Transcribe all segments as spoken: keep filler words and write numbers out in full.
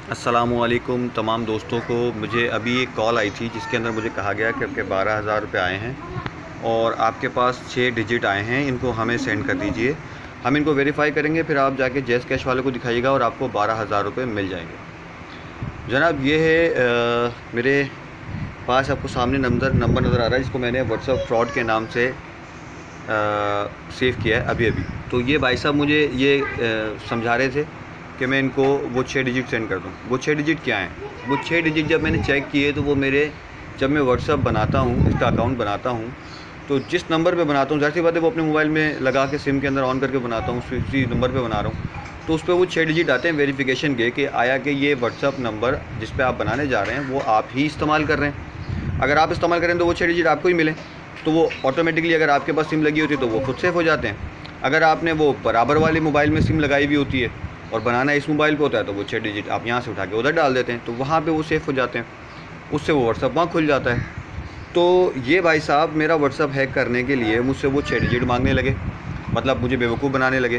अस्सलामुअलैकुम तमाम दोस्तों को। मुझे अभी एक कॉल आई थी जिसके अंदर मुझे कहा गया कि आपके बारह हज़ार रुपये आए हैं और आपके पास छः डिजिट आए हैं, इनको हमें सेंड कर दीजिए। हम इनको वेरीफाई करेंगे, फिर आप जाके जैस कैश वाले को दिखाइएगा और आपको बारह हज़ार रुपये मिल जाएंगे। जनाब ये है आ, मेरे पास आपको सामने नंबर नंबर नज़र आ रहा है, जिसको मैंने व्हाट्सएप फ्रॉड के नाम से आ, सेव किया है अभी अभी। तो ये भाई साहब मुझे ये आ, समझा रहे थे कि मैं इनको वो छः डिजिट सेंड कर दूँ। वो छः डिजिट क्या हैं? वो छः डिजिट जब मैंने चेक किए तो वो मेरे, जब मैं व्हाट्सअप बनाता हूँ, इसका अकाउंट बनाता हूँ, तो जिस नंबर पे बनाता हूँ, ज़ाहिर सी बात है वो अपने मोबाइल में लगा के सिम के अंदर ऑन करके बनाता हूँ, उसी नंबर पे बना रहा हूँ, तो उस पर वो छः डिजिट आते हैं वेरिफिकेशन के कि आया कि ये व्हाट्सअप नंबर जिस पे आप बनाने जा रहे हैं वो आप ही इस्तेमाल कर रहे हैं। अगर आप इस्तेमाल करें तो वो छः डिजिट आपको ही मिले, तो वो ऑटोमेटिकली, अगर आपके पास सिम लगी होती है तो वो खुद सेफ हो जाते हैं। अगर आपने वो बराबर वाले मोबाइल में सिम लगाई हुई होती है और बनाना इस मोबाइल पे होता है तो वो छः डिजिट आप यहाँ से उठा के उधर डाल देते हैं, तो वहाँ पे वो सेफ़ हो जाते हैं, उससे वो व्हाट्सअप वहाँ खुल जाता है। तो ये भाई साहब मेरा व्हाट्सअप हैक करने के लिए मुझसे वो छः डिजिट मांगने लगे, मतलब मुझे बेवकूफ़ बनाने लगे।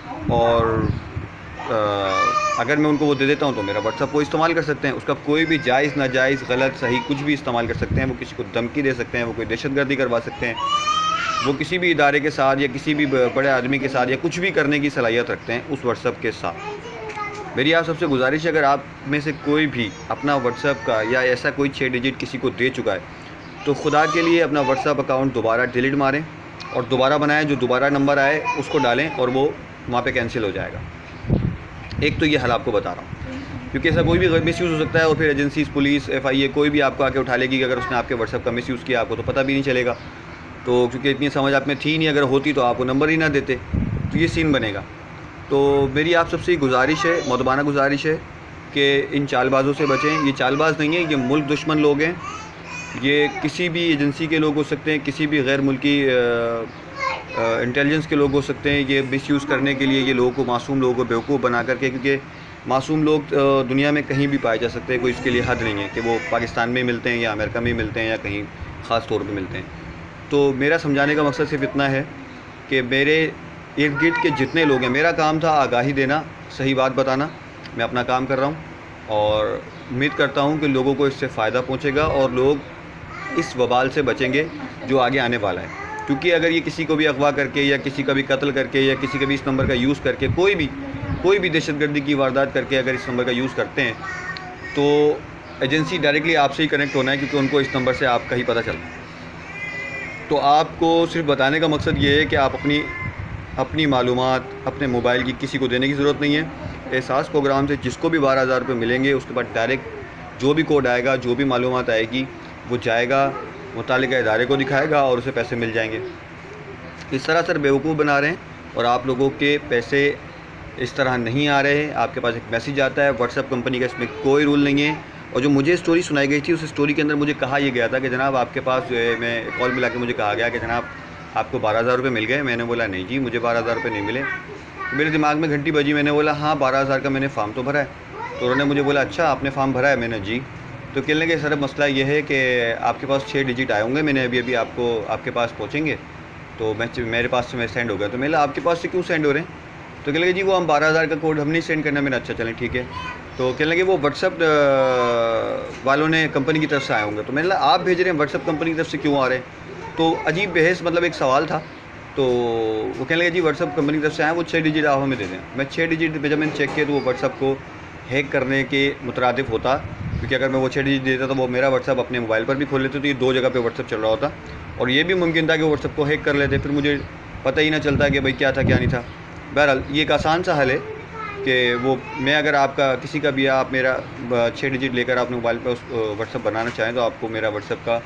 और आ, अगर मैं उनको वो दे देता हूँ तो मेरा व्हाट्सअप वो इस्तेमाल कर सकते हैं, उसका कोई भी जायज़ नाजायज़ गलत सही कुछ भी इस्तेमाल कर सकते हैं। वो किसी को धमकी दे सकते हैं, वो कोई दहशतगर्दी करवा सकते हैं, वो किसी भी इदारे के साथ या किसी भी बड़े आदमी के साथ या कुछ भी करने की सलाहियत रखते हैं उस व्हाट्सएप के साथ। मेरी आप सबसे गुजारिश है, अगर आप में से कोई भी अपना व्हाट्सएप का या ऐसा कोई छः डिजिट किसी को दे चुका है तो खुदा के लिए अपना व्हाट्सएप अकाउंट दोबारा डिलीट मारें और दोबारा बनाएं, जो दोबारा नंबर आए उसको डालें और वो वहाँ पे कैंसिल हो जाएगा। एक तो ये हल आपको बता रहा हूँ, क्योंकि ऐसा कोई भी मिस यूज़ हो सकता है और फिर agencies, police, F I A कोई भी आपको आके उठा लेगी। अगर उसने आपके व्हाट्सएप का मिस यूज़ किया आपको तो पता भी नहीं चलेगा, तो क्योंकि इतनी समझ आप में थी नहीं, अगर होती तो आपको नंबर ही ना देते, तो ये सीन बनेगा। तो मेरी आप सबसे गुजारिश है, मौदबाना गुजारिश है कि इन चालबाज़ों से बचें। ये चालबाज़ नहीं है, ये मुल्क दुश्मन लोग हैं। ये किसी भी एजेंसी के लोग हो सकते हैं, किसी भी गैर मुल्की इंटेलिजेंस के लोग हो सकते हैं। ये मिस यूज़ करने के लिए ये लोगों को, मासूम लोगों को बेवकूफ़ बना करके, क्योंकि मासूम लोग दुनिया में कहीं भी पाए जा सकते हैं, कोई इसके लिए हद नहीं है कि वो पाकिस्तान में मिलते हैं या अमेरिका में मिलते हैं या कहीं ख़ास तौर पे मिलते हैं। तो मेरा समझाने का मकसद सिर्फ इतना है कि मेरे इर्द गिर्द के जितने लोग हैं, मेरा काम था आगाही देना, सही बात बताना। मैं अपना काम कर रहा हूँ और उम्मीद करता हूँ कि लोगों को इससे फ़ायदा पहुँचेगा और लोग इस वबाल से बचेंगे जो आगे आने वाला है। क्योंकि अगर ये किसी को भी अगवा करके या किसी का भी कत्ल करके या किसी का भी इस नंबर का यूज़ करके कोई भी कोई भी दहशतगर्दी की वारदात करके अगर इस नंबर का यूज़ करते हैं तो एजेंसी डायरेक्टली आपसे ही कनेक्ट होना है, क्योंकि उनको इस नंबर से आपका ही पता चलता है। तो आपको सिर्फ बताने का मकसद ये है कि आप अपनी अपनी मालूमात अपने मोबाइल की किसी को देने की ज़रूरत नहीं है। एहसास प्रोग्राम से जिसको भी बारह हज़ार रुपये मिलेंगे उसके बाद डायरेक्ट जो भी कोड आएगा, जो भी मालूमात आएगी, वो जाएगा मुतालिका इदारे को दिखाएगा और उसे पैसे मिल जाएंगे। इस तरह सर बेवकूफ़ बना रहे हैं और आप लोगों के पैसे इस तरह नहीं आ रहे हैं। आपके पास एक मैसेज आता है व्हाट्सएप कंपनी का, इसमें कोई रूल नहीं है। और जो मुझे स्टोरी सुनाई गई थी उस स्टोरी के अंदर मुझे कहा यह गया था कि जनाब आपके पास जो है, मैं कॉल मिला के मुझे कहा गया कि जनाब आपको बारह हज़ार रुपये मिल गए। मैंने बोला नहीं जी, मुझे बारह हज़ार रुपये नहीं मिले। मेरे दिमाग में घंटी बजी, मैंने बोला हाँ बारह हज़ार का मैंने फ़ार्म तो भरा है। तो उन्होंने मुझे बोला अच्छा आपने फ़ार्म भरा है? मैंने जी। तो कहने लगे सर मसला ये है कि आपके पास छः डिजिट आए होंगे, मैंने अभी अभी आपको आपके पास पहुँचेंगे तो मैं मेरे पास से मैं सेंड हो गया। तो मैंने आपके पास से क्यों सेंड हो रहे हैं? तो कहने लगे जी वो हम बारह हज़ार का कोड हम नहीं सेंड करना। मैंने अच्छा चलें ठीक है। तो कहने लगे वो व्हाट्सअप वालों ने कंपनी की तरफ से आए होंगे। तो मैंने आप भेज रहे हैं व्हाट्सअप कंपनी की तरफ से क्यों आ रहे हैं? तो अजीब बहस, मतलब एक सवाल था। तो वो कहने लगे जी व्हाट्सअप कंपनी की तरफ से आए, वो छः डिजिट आप हमें दे दें। मैं छः डिजिट जब मैंने चेक किया तो वो व्हाट्सअप को हैक करने के मुतरादिफ होता, क्योंकि अगर मैं वो छः डिजिट देता तो वो मेरा व्हाट्सअप अपने मोबाइल पर भी खोल लेते, तो ये दो जगह पे व्हाट्सअप चल रहा होता और ये भी मुमकिन था कि व्हाट्सअप को हैक कर लेते, फिर मुझे पता ही ना चलता कि भाई क्या था क्या नहीं था। बहरहाल ये एक आसान सा हल है कि वो मैं अगर आपका किसी का भी आप मेरा छः डिजिट लेकर अपने मोबाइल पर उस व्हाट्सअप बनाना चाहें तो आपको मेरा व्हाट्सअप का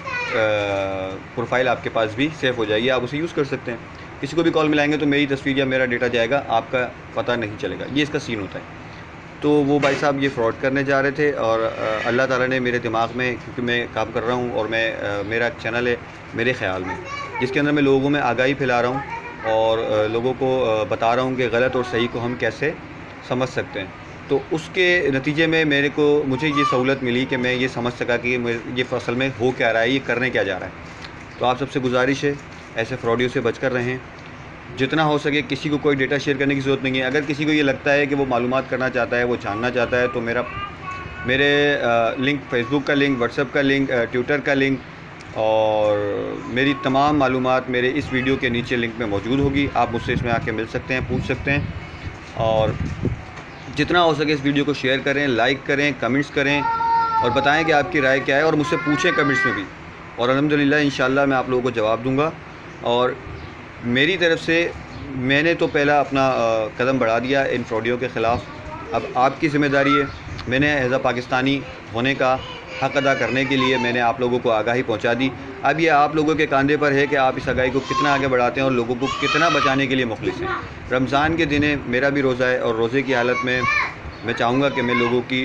प्रोफाइल आपके पास भी सेफ़ हो जाएगी, आप उसे यूज़ कर सकते हैं। किसी को भी कॉल मिलाएंगे तो मेरी तस्वीर या मेरा डेटा जाएगा, आपका पता नहीं चलेगा। ये इसका सीन होता है। तो वो भाई साहब ये फ़्रॉड करने जा रहे थे और अल्लाह ताला ने मेरे दिमाग में, क्योंकि मैं काम कर रहा हूँ और मैं आ, मेरा चैनल है मेरे ख़्याल में, जिसके अंदर मैं लोगों में आगाही फैला रहा हूँ और लोगों को बता रहा हूँ कि गलत और सही को हम कैसे समझ सकते हैं। तो उसके नतीजे में मेरे को मुझे ये सहूलत मिली कि मैं ये समझ सका कि ये असल में हो क्या रहा है, ये करने क्या जा रहा है। तो आप सबसे गुजारिश है ऐसे फ्रॉडियों से बचकर रहें। जितना हो सके किसी को कोई डेटा शेयर करने की ज़रूरत नहीं है। अगर किसी को ये लगता है कि वो मालूमात करना चाहता है, वो जानना चाहता है, तो मेरा मेरे आ, लिंक फेसबुक का लिंक, व्हाट्सएप का लिंक, ट्विटर का लिंक और मेरी तमाम मालूमात मेरे इस वीडियो के नीचे लिंक में मौजूद होगी। आप मुझसे इसमें आके मिल सकते हैं, पूछ सकते हैं। और जितना हो सके इस वीडियो को शेयर करें, लाइक करें, कमेंट्स करें और बताएं कि आपकी राय क्या है, और मुझसे पूछें कमेंट्स में भी। और अल्हम्दुलिल्लाह इंशाअल्लाह मैं आप लोगों को जवाब दूंगा। और मेरी तरफ़ से मैंने तो पहला अपना कदम बढ़ा दिया इन फ्रॉडियों के ख़िलाफ़। अब आपकी ज़िम्मेदारी है, मैंने एज़ अ पाकिस्तानी होने का हक़ अदा करने के लिए मैंने आप लोगों को आगाही पहुंचा दी। अब ये आप लोगों के कंधे पर है कि आप इस आगाही को कितना आगे बढ़ाते हैं और लोगों को कितना बचाने के लिए मुखलिस हैं। रमज़ान के दिन मेरा भी रोज़ा है और रोज़े की हालत में मैं चाहूँगा कि मैं लोगों की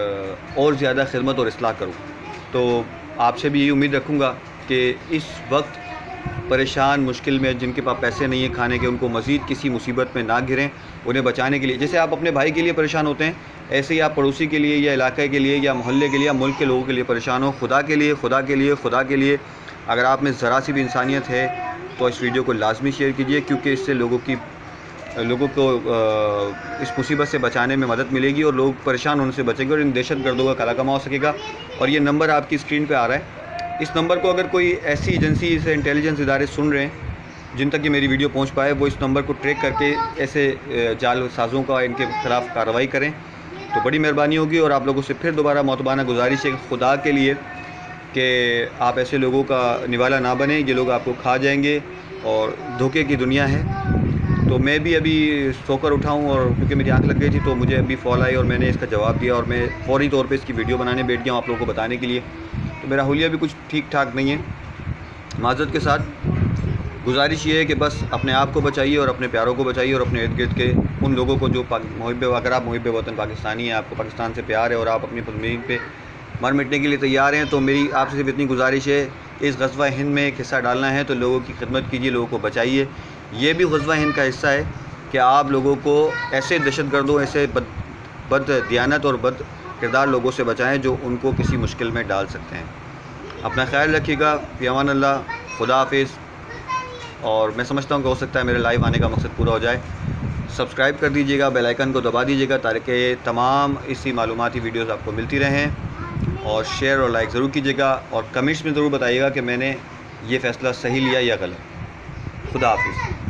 और ज़्यादा खिदमत और इस्लाह करूँ। तो आपसे भी यही उम्मीद रखूँगा कि इस वक्त परेशान मुश्किल में जिनके पास पैसे नहीं हैं खाने के, उनको मज़ीद किसी मुसीबत में ना घिरें। उन्हें बचाने के लिए जैसे आप अपने भाई के लिए परेशान होते हैं, ऐसे ही आप पड़ोसी के लिए या इलाके के लिए या मोहल्ले के लिए या मुल्क के लोगों के लिए परेशान हो। खुदा के लिए, खुदा के लिए, खुदा के लिए अगर आप में ज़रा सी भी इंसानियत है तो इस वीडियो को लाजमी शेयर कीजिए, क्योंकि इससे लोगों की लोगों को इस मुसीबत से बचाने में मदद मिलेगी और लोग परेशान होने से बचेंगे और इन दहशत गर्दों का काला कमा हो सकेगा। और ये नंबर आपकी स्क्रीन पे आ रहा है, इस नंबर को अगर कोई ऐसी एजेंसी से इंटेलिजेंस इदारे सुन रहे हैं जिन तक ये मेरी वीडियो पहुंच पाए, वो इस नंबर को ट्रैक करके ऐसे जाल साजों का इनके ख़िलाफ़ कार्रवाई करें तो बड़ी मेहरबानी होगी। और आप लोगों से फिर दोबारा मोतबाना गुजारिश है खुदा के लिए कि आप ऐसे लोगों का निवाला ना बने। ये लोग आपको खा जाएंगे और धोखे की दुनिया है। तो मैं भी अभी सोकर उठाऊँ और क्योंकि मेरी आंख लग गई थी तो मुझे अभी कॉल आई और मैंने इसका जवाब दिया और मैं फ़ौरी तौर पे इसकी वीडियो बनाने बैठ गया हूँ आप लोगों को बताने के लिए। तो मेरा हुलिया भी कुछ ठीक ठाक नहीं है। माज़रत के साथ गुजारिश ये है कि बस अपने आप को बचाइए और अपने प्यारों को बचाइए और अपने इर्द गिर्द के उन लोगों को जो मुहिब, अगर आप मुहिब वतन पाकिस्तानी हैं, आपको पाकिस्तान से प्यार है और आप अपनी ज़मीन पे मर मिटने के लिए तैयार हैं, तो मेरी आपसे सिर्फ इतनी गुजारिश है, इस ग़ज़वा हिंद में एक हिस्सा डालना है तो लोगों की खिदमत कीजिए, लोगों को बचाइए। ये भी ग़ज़वा हिंद का हिस्सा है कि आप लोगों को ऐसे दहशतगर्दों, ऐसे बद बद दियानत और बद किरदार लोगों से बचाएं जो उनको किसी मुश्किल में डाल सकते हैं। अपना ख्याल रखिएगा। फ़ी अमान अल्लाह, खुदा हाफिज़। और मैं समझता हूँ कि हो सकता है मेरे लाइव आने का मकसद पूरा हो जाए। सब्सक्राइब कर दीजिएगा, बेल आइकन को दबा दीजिएगा ताकि तमाम इसी मालूमाती वीडियोस आपको मिलती रहें। और शेयर और लाइक ज़रूर कीजिएगा और कमेंट्स में ज़रूर बताइएगा कि मैंने ये फ़ैसला सही लिया या गलत। खुदा हाफिज़।